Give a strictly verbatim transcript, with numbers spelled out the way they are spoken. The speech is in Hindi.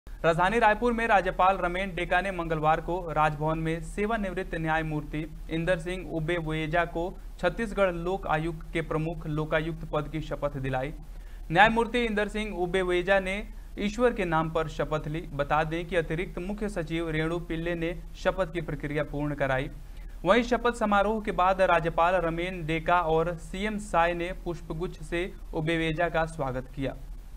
राजधानी रायपुर में राज्यपाल रमेन डेका ने मंगलवार को राजभवन में सेवानिवृत्त न्यायमूर्ति इंदर सिंह उबेवेजा को छत्तीसगढ़ लोक आयुक्त के प्रमुख लोकायुक्त पद की शपथ दिलाई। न्यायमूर्ति इंदर सिंह उबेवेजा ने ईश्वर के नाम पर शपथ ली। बता दें कि अतिरिक्त मुख्य सचिव रेणु पिल्ले ने शपथ की प्रक्रिया पूर्ण कराई। वहीं शपथ समारोह के बाद राज्यपाल रमेन डेका और सीएम साय ने पुष्पगुच्छ से उबेवेजा का स्वागत किया।